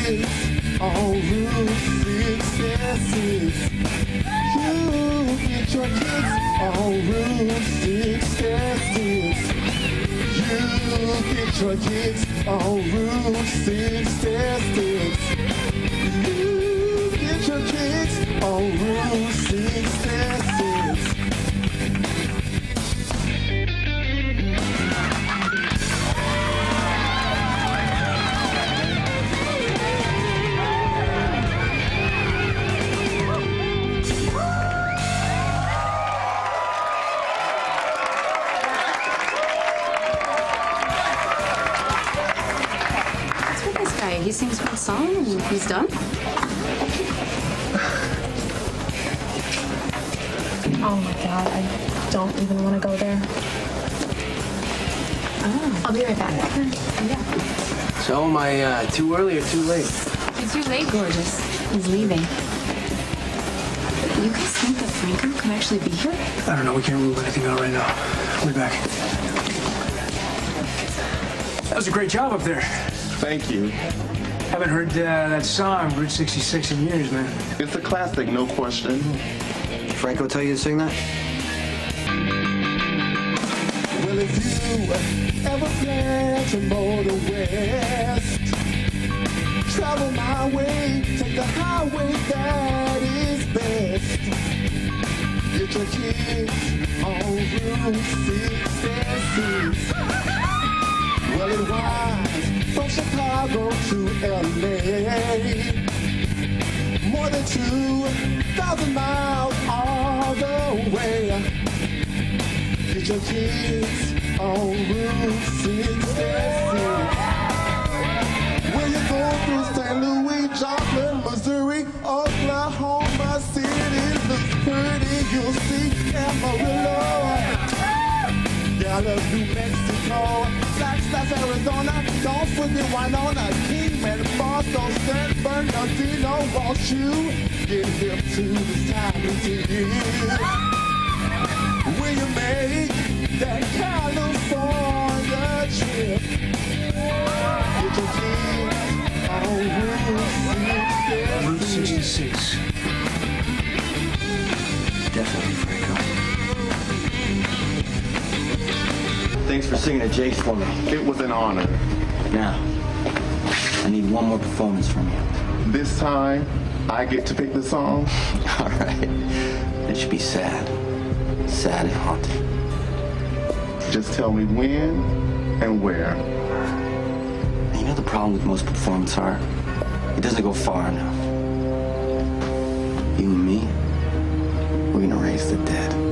kids on Route 66. You get your kicks on Route 66. You get your kicks on Route 66. You get your kicks on Route 66. He sings one song and he's done? Oh my God, I don't even want to go there. Oh, I'll be right back. Yeah. So am I too early or too late? You're too late, gorgeous. He's leaving. You guys think that Franco could actually be here? I don't know. We can't rule anything out right now. I'll be back. That was a great job up there. Thank you. Haven't heard that song, Route 66, in years, man. It's a classic, no question. Franco tell you to sing that? Well, if you ever plan to motor west, travel my way, take the highway that is best. Get your kids on Route 66. Well, it winds from Chicago to LA, more than 2,000 miles all the way. Get your kids on Route 66. When you go through St. Louis, Joplin, Missouri, Oklahoma City looks pretty. You'll see Amarillo, Dallas, New Mexico, Flagstaff, Arizona. Don't forget Winona, Kingman, Boston, San Bernardino. Won't you get hip to this time of year? Will you make that California trip? Get your kids on Route 66. Definitely Franco. Thanks for singing at Jake's for me. It was an honor. Now, I need one more performance from you. This time, I get to pick the song. All right. It should be sad. Sad and haunting. Just tell me when and where. You know the problem with most performance art? It doesn't go far enough. You and me, we're gonna raise the dead.